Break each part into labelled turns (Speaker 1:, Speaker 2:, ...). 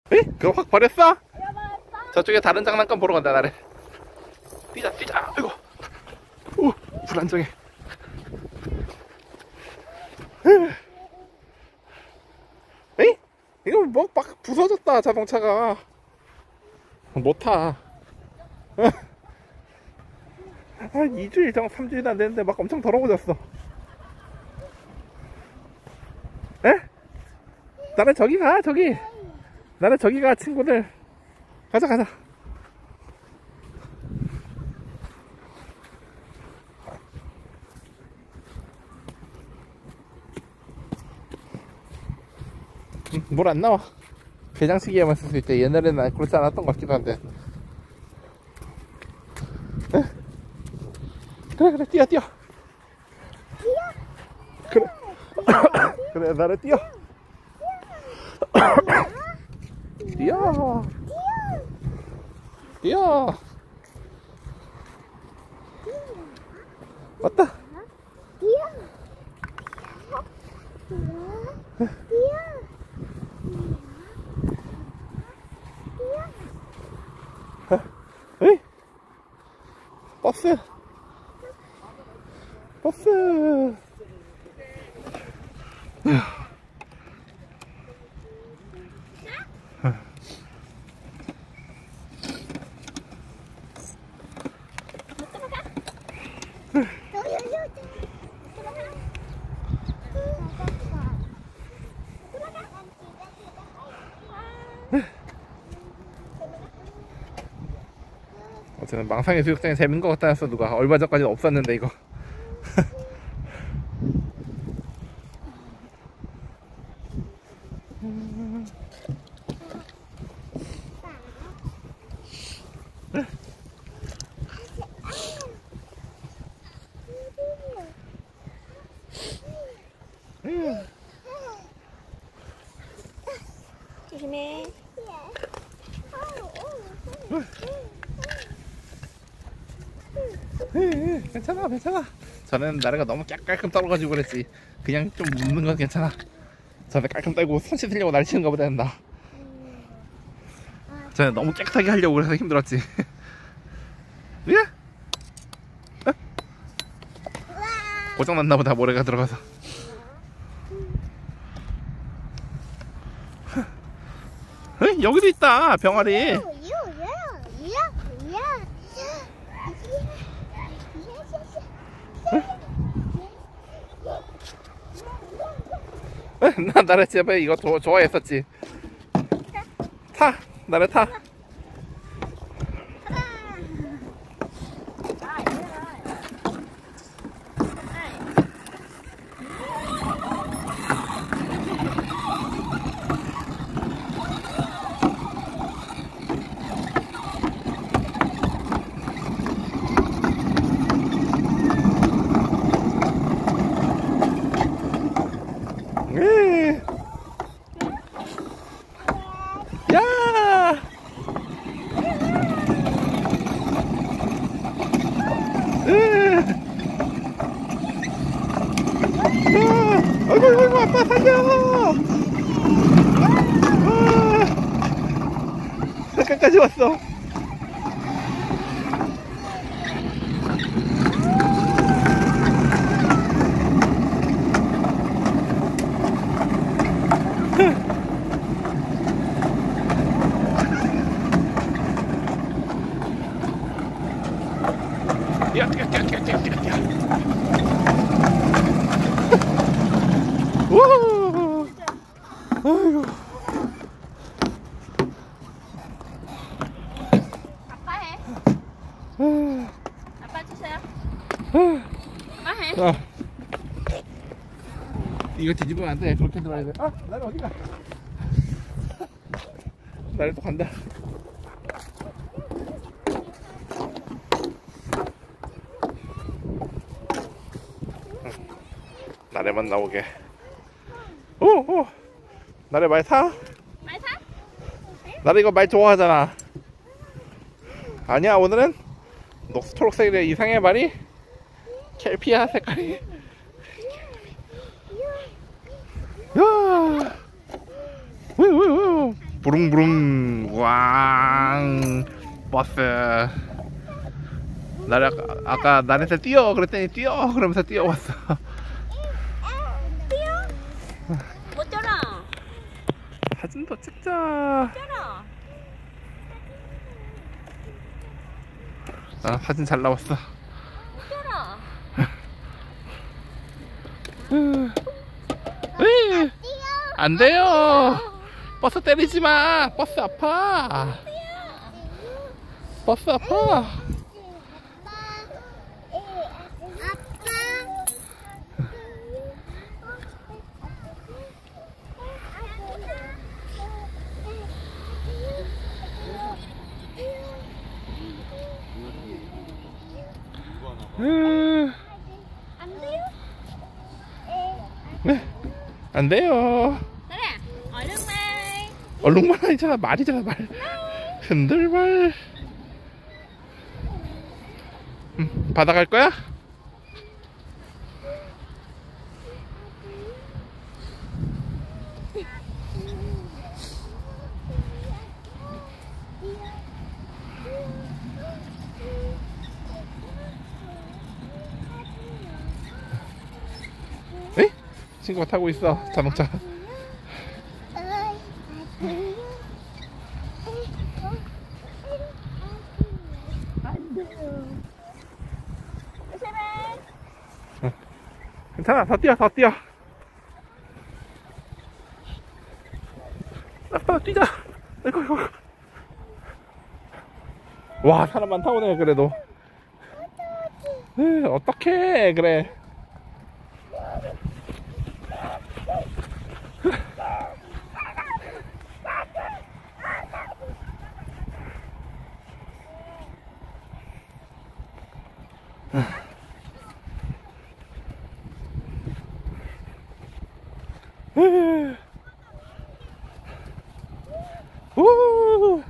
Speaker 1: 에이? 그거 확 버렸어? 저쪽에 다른 장난감 보러 간다 나를. 뛰자 뛰자. 아이고. 오 불안정해. 에이? 이거 뭐 막 부서졌다 자동차가. 못 타. 한 2주일 정 3주일도 안 됐는데 막 엄청 더러워졌어. 에? 나는 저기 가 저기. 나는 저기 가 친구들. 가자 가자. 물 안 나와. 배장시기에만 쓸 수 있대. 옛날에는 그렇지 않았던 것 같기도 한데. 에? 그래 그래 뛰어 뛰어. 그래 그래 나를 뛰어. 뛰어 뛰어. 왔다. 에이? 버스 버스. 저는 망상의 수욕장이 재밌는 것 같다 했어. 누가 얼마 전까지는 없었는데 이거.
Speaker 2: 조심해.
Speaker 1: 괜찮아 괜찮아. 저는 나래가 너무 깔끔 떨어가지고 그랬지. 그냥 좀 묻는 건 괜찮아. 저는 깔끔 떨고 손 씻으려고 날 치는 거보다는 나. 저는 너무 깨끗하게 하려고 그래서 힘들었지. 예? 어? 고장났나 보다 모래가 들어가서. 에? 여기도 있다 병아리. 나 나래 집에 이거 좋아했었지. 타 나래 타. 야! 아이고 아빠 살려! 잠깐까지 왔어. 뛰어 뛰어 뛰어 뛰어 뛰어 뛰어 뛰어. 우. 아이고.
Speaker 2: 아빠 해. 아빠 주세요. 아빠 해.
Speaker 1: 아. 이거 뒤집으면 안 돼. 그렇게 들어야 돼. 아, 나는 어디가? 나를 또 간다. 나래만 나오게. 오. 나래 말 타?
Speaker 2: 말 타?
Speaker 1: 나래 이거 말 좋아하잖아. 아니야, 오늘은 초록색이래. 이상해 말이. 켈피야 색깔이. 야. 부릉부릉 왕 버스. 나를 아까 나한테 뛰어 그랬더니 뛰어 그러면서 뛰어왔어.
Speaker 2: 못 잖아.
Speaker 1: 사진도 찍자.
Speaker 2: 잖아.
Speaker 1: 아, 사진 잘 나왔어.
Speaker 2: 못 잖아.
Speaker 1: 안 돼요. 버스 때리지 마. 버스 아파. 버스 아파. 안 돼요.
Speaker 2: 그래. 얼른 말.
Speaker 1: 얼룩말 아니잖아. 말이잖아 말. 흔들말. 바다 갈 거야? 에? 친구가 타고 있어 자동차. 괜찮아. 더 뛰어 더 뛰어. 아빠 뛰자. 아이고 아이고. 와 사람 많다 오네. 그래도 어떡해. 그래 우.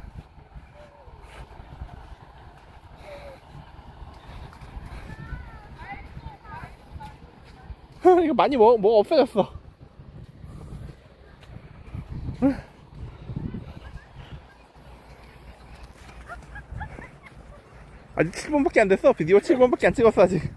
Speaker 1: 이거 많이 뭐 없어졌어. 아직 7번밖에 안 됐어. 비디오 7번밖에 안 찍었어 아직.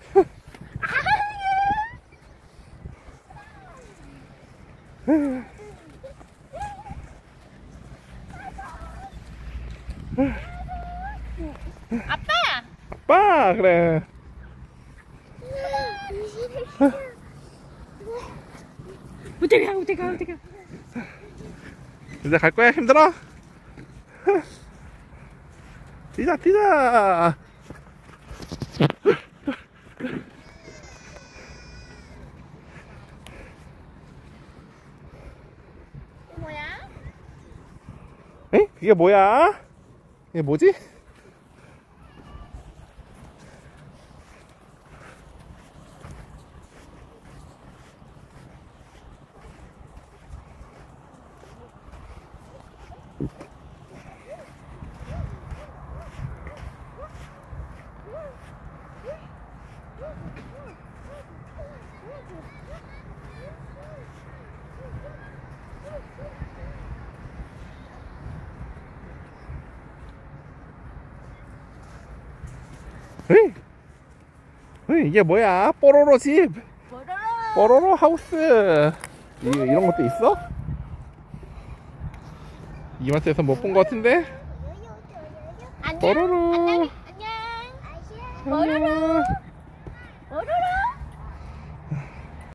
Speaker 2: 아빠.
Speaker 1: 아빠 그래.
Speaker 2: 어떡해.
Speaker 1: 이제 갈 거야? 힘들어? 뛰자.
Speaker 2: 뭐야?
Speaker 1: 에? 이게 뭐야? 이게 뭐지? 이게 뭐야? 뽀로로 집. 뽀로로 하우스. 이런 것도 있어? 이마트에서 못 본 것 같은데?
Speaker 2: 안녕.
Speaker 1: 뽀로로.
Speaker 2: 안녕. 뽀로로.